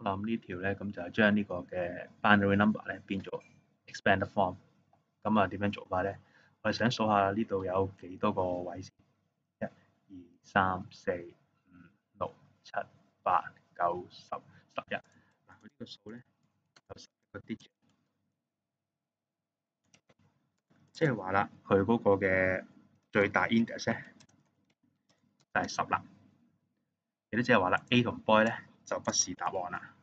咁呢條咧咁就係將呢個嘅 binary number 咧變做 expanded form。咁啊點樣做法咧？我哋想數下呢度有幾多個位先？1、2、3、4、5、6、7、8、9、10、11。嗱，佢呢個數咧有10個 digit，即係話啦，佢嗰個嘅最大 index 咧就係10啦。亦都即係話啦 ，A 同 boy 咧就不是答案啦。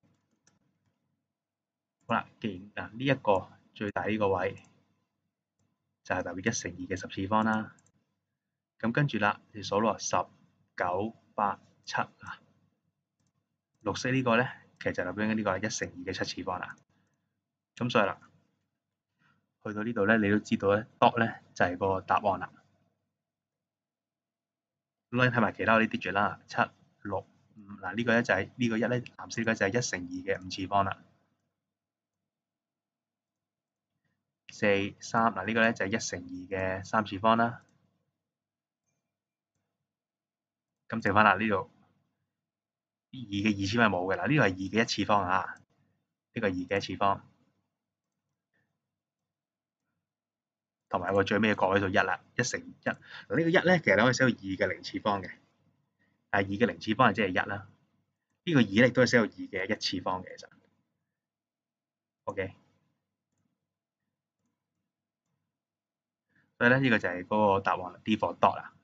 好啦，既然呢一個最大呢個位就係代表1乘2嘅10次方啦。咁跟住啦，你數落10、9、8、7啊，綠色呢個咧其實就代表呢個係1乘2嘅7次方啦。咁所以啦，去到呢度咧，你都知道咧 dot 咧就係個答案啦。咁你睇埋其他嗰啲 digit 啦，7、6、5嗱呢個咧就係呢個1咧，藍色呢個就係1乘2嘅5次方啦。4、3嗱呢個咧就係1乘2嘅3次方啦。咁剩翻啦呢度2嘅2次方係冇嘅啦，呢個係2嘅1次方啊，呢個係2嘅1次方，同埋個最尾嘅角喺度1啦，1乘1嗱呢個1咧其實你可以寫到2嘅0次方嘅，但係2嘅0次方係即係1啦。呢個2咧亦都係寫到2嘅1次方嘅其實。OK， 所以咧呢個就係嗰個答案 D for dot 啦。